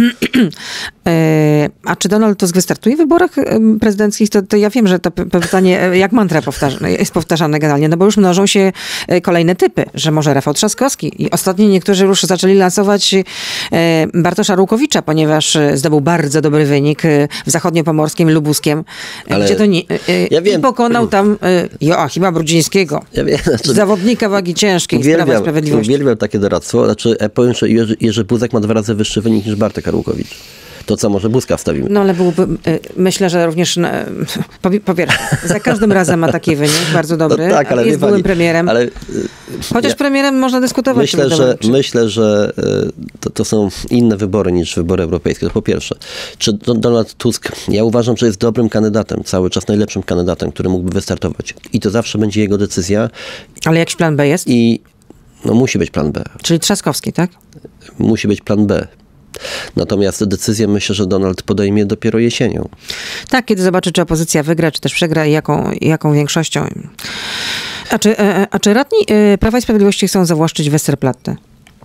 A czy Donald Tusk wystartuje w wyborach prezydenckich? To, to ja wiem, że to pytanie jak mantra powtarza, jest powtarzane generalnie, no bo już mnożą się kolejne typy, że może Rafał Trzaskowski. I ostatnio niektórzy już zaczęli lansować Bartosza Arłukowicza, ponieważ zdobył bardzo dobry wynik w zachodniopomorskim Lubuskiem, ale gdzie to nie, ja wiem, i pokonał tam Joachima Brudzińskiego, ja wiem, znaczy, zawodnika wagi ciężkiej z Prawa i Sprawiedliwości. Uwielbiam takie doradztwo. Znaczy, ja powiem, że Jerzy, Jerzy Buzek ma dwa razy wyższy wynik niż Bartek Arłukowicz. To co, może Buzka wstawimy? No ale byłby, myślę, że również, po, po pierwsze, za każdym razem ma taki wynik, bardzo dobry, no tak, ale jest byłym pani, premierem. Ale, Chociaż ja, premierem można dyskutować. Myślę, że, myślę, że to, to są inne wybory niż wybory europejskie. To po pierwsze. Czy Donald Tusk, ja uważam, że jest dobrym kandydatem, cały czas najlepszym kandydatem, który mógłby wystartować. I to zawsze będzie jego decyzja. Ale jakiś plan B jest? I no musi być plan B. Czyli Trzaskowski, tak? Musi być plan B. Natomiast decyzję myślę, że Donald podejmie dopiero jesienią. Tak, kiedy zobaczy, czy opozycja wygra, czy też przegra i jaką, jaką większością. A czy, a czy radni Prawa i Sprawiedliwości chcą zawłaszczyć Westerplatte?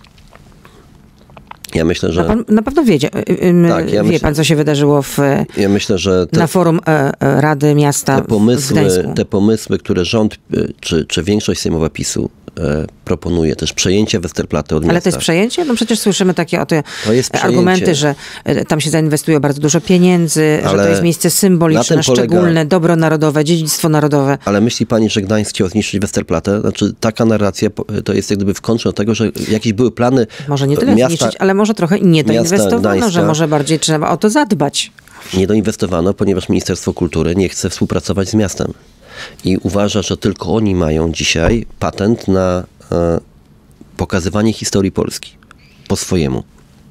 Ja myślę, że... A pan na pewno wiedzie, tak, ja wie myślę, pan, co się wydarzyło w, ja myślę, że te, na forum Rady Miasta te pomysły, w Gdańsku. Te pomysły, które rząd, czy, czy większość sejmowa PiSu proponuje, też przejęcie Westerplatte od miasta. Ale to jest przejęcie? No przecież słyszymy takie oto to argumenty, że tam się zainwestuje bardzo dużo pieniędzy, ale że to jest miejsce symboliczne, szczególne, polega... dobro narodowe, dziedzictwo narodowe. Ale myśli pani, że Gdańsk chciał zniszczyć Westerplatte? Znaczy taka narracja to jest jak gdyby w kontrze do tego, że jakieś były plany może nie tyle miasta, zniszczyć, ale może trochę nie doinwestowano, Gdańska, że może bardziej trzeba o to zadbać. Nie doinwestowano, ponieważ Ministerstwo Kultury nie chce współpracować z miastem. I uważa, że tylko oni mają dzisiaj patent na e, pokazywanie historii Polski po swojemu.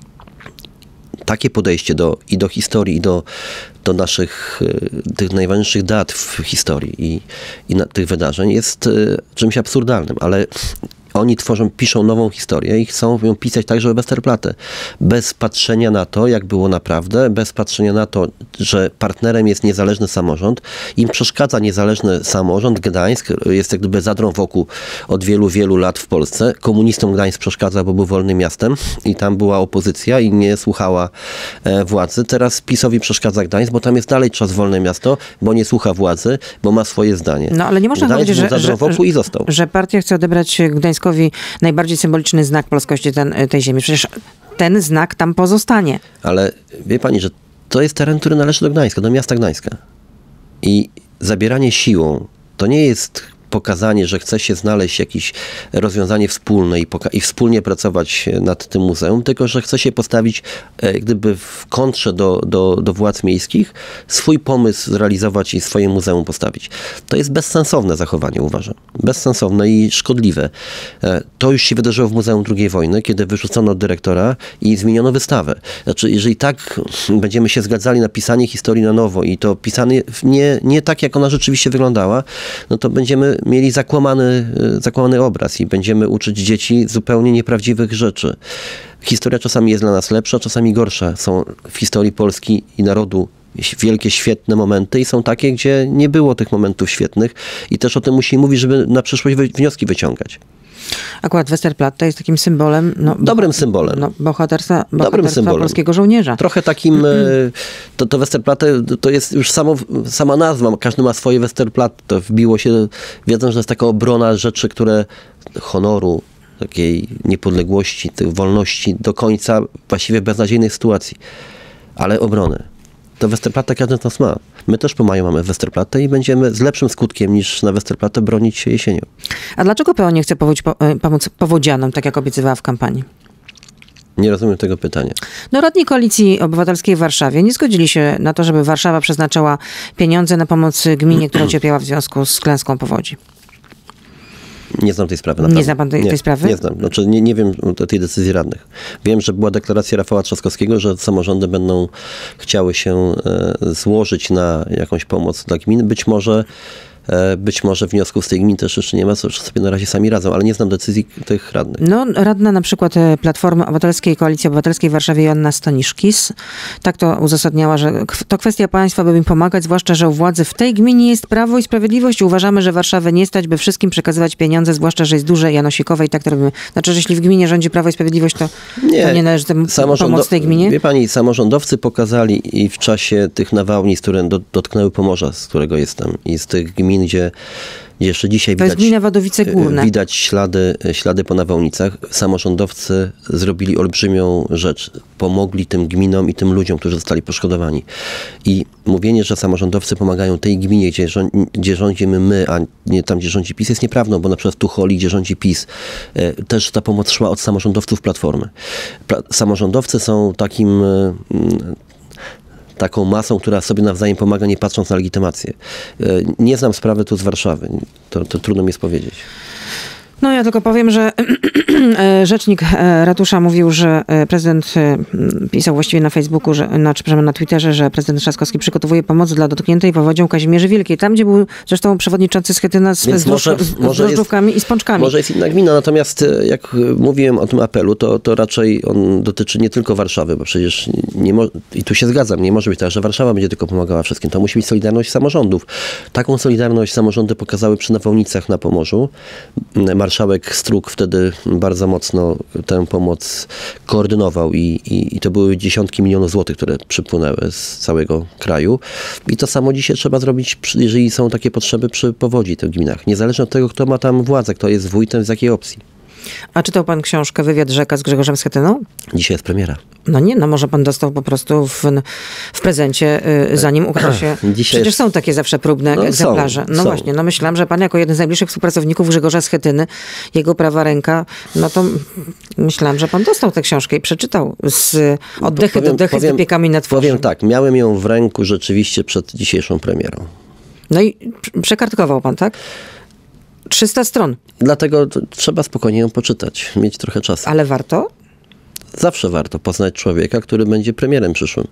Takie podejście do, i do historii, i do, do naszych e, tych najważniejszych dat w historii i, i na, tych wydarzeń jest e, czymś absurdalnym, ale oni tworzą, piszą nową historię i chcą ją pisać także o Westerplatte. Bez patrzenia na to, jak było naprawdę, bez patrzenia na to, że partnerem jest niezależny samorząd. Im przeszkadza niezależny samorząd. Gdańsk jest jak gdyby zadrą wokół od wielu, wielu lat w Polsce. Komunistom Gdańsk przeszkadza, bo był wolnym miastem i tam była opozycja i nie słuchała e, władzy. Teraz PiS-owi przeszkadza Gdańsk, bo tam jest dalej czas wolne miasto, bo nie słucha władzy, bo ma swoje zdanie. No ale nie można Gdańsk powiedzieć, że, że, wokół i został. że partia chce odebrać Gdańskowi najbardziej symboliczny znak polskości ten, tej ziemi. Przecież ten znak tam pozostanie. Ale wie pani, że to jest teren, który należy do Gdańska, do miasta Gdańska. I zabieranie siłą to nie jest pokazanie, że chce się znaleźć jakieś rozwiązanie wspólne i, i wspólnie pracować nad tym muzeum, tylko że chce się postawić jak gdyby w kontrze do, do, do władz miejskich, swój pomysł zrealizować i swoje muzeum postawić. To jest bezsensowne zachowanie, uważam. Bezsensowne i szkodliwe. To już się wydarzyło w Muzeum drugiej wojny, kiedy wyrzucono dyrektora i zmieniono wystawę. Znaczy, jeżeli tak będziemy się zgadzali na pisanie historii na nowo i to pisane nie, nie tak, jak ona rzeczywiście wyglądała, no to będziemy mieli zakłamany, zakłamany obraz i będziemy uczyć dzieci zupełnie nieprawdziwych rzeczy. Historia czasami jest dla nas lepsza, czasami gorsza. Są w historii Polski i narodu wielkie, świetne momenty i są takie, gdzie nie było tych momentów świetnych i też o tym musimy mówić, żeby na przyszłość wnioski wyciągać. Akurat Westerplatte jest takim symbolem... No, Dobrym symbolem. No, bohaterstwa, bohaterstwa polskiego żołnierza. Trochę takim... To, to Westerplatte to jest już samo, sama nazwa. Każdy ma swoje Westerplatte. To wbiło się, wiedząc, że to jest taka obrona rzeczy, które honoru, takiej niepodległości, tych wolności do końca właściwie beznadziejnej sytuacji. Ale obrony. To Westerplatte każdy z nas ma. My też po maju mamy Westerplatte i będziemy z lepszym skutkiem niż na Westerplatte bronić się jesienią. A dlaczego P O nie chce powódź, pomóc powodzianom, tak jak obiecywała w kampanii? Nie rozumiem tego pytania. No, radni Koalicji Obywatelskiej w Warszawie nie zgodzili się na to, żeby Warszawa przeznaczała pieniądze na pomoc gminie, która cierpiała w związku z klęską powodzi. Nie znam tej sprawy. Naprawdę. Nie zna pan tej, nie, tej sprawy? Nie znam. Znaczy, nie, nie wiem tej decyzji radnych. Wiem, że była deklaracja Rafała Trzaskowskiego, że samorządy będą chciały się e, złożyć na jakąś pomoc dla gmin. Być może Być może wniosków z tej gminy też jeszcze nie ma, co sobie na razie sami radzą, ale nie znam decyzji tych radnych. No, radna na przykład Platformy Obywatelskiej, Koalicji Obywatelskiej w Warszawie Joanna Stoniszkis tak to uzasadniała, że to kwestia państwa, by im pomagać, zwłaszcza, że u władzy w tej gminie jest Prawo i Sprawiedliwość. Uważamy, że Warszawę nie stać, by wszystkim przekazywać pieniądze, zwłaszcza, że jest duże janosikowe i tak to robimy. Znaczy, że jeśli w gminie rządzi Prawo i Sprawiedliwość, to nie, to nie należy temu pomóc tej gminie? Wie pani, samorządowcy pokazali i w czasie tych nawałnic, które do, dotknęły Pomorza, z którego jestem, i z tych gmin, gdzie, gdzie jeszcze dzisiaj to widać, jest gmina Wadowice Górne. widać ślady, ślady po nawałnicach. Samorządowcy zrobili olbrzymią rzecz. Pomogli tym gminom i tym ludziom, którzy zostali poszkodowani. I mówienie, że samorządowcy pomagają tej gminie, gdzie, rząd, gdzie rządzimy my, a nie tam, gdzie rządzi PiS, jest nieprawdą, bo na przykład w Tucholi, gdzie rządzi PiS, też ta pomoc szła od samorządowców Platformy. Samorządowcy są takim... taką masą, która sobie nawzajem pomaga, nie patrząc na legitymację. Nie znam sprawy tu z Warszawy. To, to trudno mi jest powiedzieć. No ja tylko powiem, że rzecznik ratusza mówił, że prezydent pisał właściwie na Facebooku, że, na, czy na Twitterze, że prezydent Trzaskowski przygotowuje pomoc dla dotkniętej powodzią Kazimierzy Wielkiej. Tam, gdzie był zresztą przewodniczący Schetyna z, z, może, z, z drożdżówkami i z pączkami. Może jest inna gmina, natomiast jak mówiłem o tym apelu, to, to raczej on dotyczy nie tylko Warszawy, bo przecież nie mo- i tu się zgadzam, nie może być tak, że Warszawa będzie tylko pomagała wszystkim. To musi być solidarność samorządów. Taką solidarność samorządy pokazały przy nawałnicach na Pomorzu. Marszałek Struk wtedy bardzo mocno tę pomoc koordynował i, i, i to były dziesiątki milionów złotych, które przypłynęły z całego kraju. I to samo dzisiaj trzeba zrobić, jeżeli są takie potrzeby przy powodzi w tych gminach. Niezależnie od tego, kto ma tam władzę, kto jest wójtem, z jakiej opcji. A czytał pan książkę Wywiad Rzeka z Grzegorzem Schetyną? Dzisiaj jest premiera. No nie, no może pan dostał po prostu w, w prezencie, yy, zanim ukazał się. Dzisiaj Przecież są takie zawsze próbne no, egzemplarze. Są, no są. właśnie, no myślałam, że pan jako jeden z najbliższych współpracowników Grzegorza Schetyny, jego prawa ręka, no to myślałam, że pan dostał tę książkę i przeczytał z oddechy powiem, do dechy powiem, z wypiekami na twarzy. Powiem tak, miałem ją w ręku rzeczywiście przed dzisiejszą premierą. No i przekartkował pan, tak? trzysta stron. Dlatego trzeba spokojnie ją poczytać, mieć trochę czasu. Ale warto? Zawsze warto poznać człowieka, który będzie premierem przyszłym.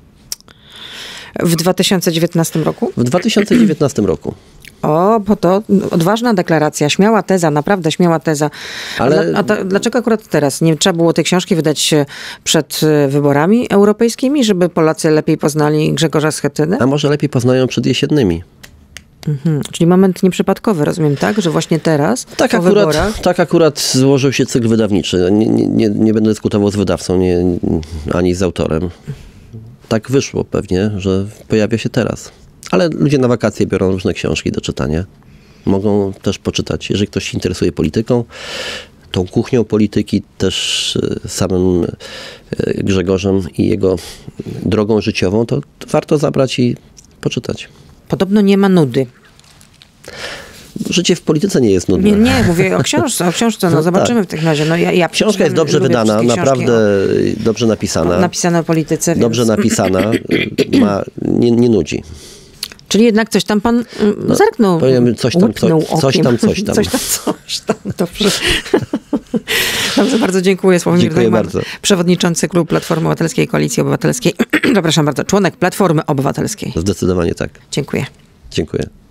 W dwa tysiące dziewiętnastym roku? W dwa tysiące dziewiętnastym roku. O, bo to odważna deklaracja, śmiała teza, naprawdę śmiała teza. Ale... A, a ta, dlaczego akurat teraz? Nie trzeba było tej książki wydać przed wyborami europejskimi, żeby Polacy lepiej poznali Grzegorza Schetynę? A może lepiej poznają przed jesiennymi. Mhm. Czyli moment nieprzypadkowy, rozumiem, tak? Że właśnie teraz, tak po akurat, wyborach... Tak akurat złożył się cykl wydawniczy. Nie, nie, nie będę dyskutował z wydawcą, nie, ani z autorem. Tak wyszło pewnie, że pojawia się teraz. Ale ludzie na wakacje biorą różne książki do czytania. Mogą też poczytać, jeżeli ktoś się interesuje polityką, tą kuchnią polityki, też samym Grzegorzem i jego drogą życiową, to warto zabrać i poczytać. Podobno nie ma nudy. Życie w polityce nie jest nudne. Nie, nie mówię o książce, o książce, no, no zobaczymy tak. w takim razie. No, ja, ja Książka jest dobrze wydana, naprawdę o... dobrze napisana. Napisana o polityce. Dobrze więc... napisana, ma, nie, nie nudzi. Czyli jednak coś tam pan no, zerknął, powiem, coś tam, co, coś tam, coś tam. Coś tam, coś tam, dobrze. Dobrze, bardzo dziękuję. Sławomir Dziękuję bardzo. Przewodniczący Klubu Platformy Obywatelskiej, Koalicji Obywatelskiej. Przepraszam bardzo, członek Platformy Obywatelskiej. Zdecydowanie tak. Dziękuję. Dziękuję.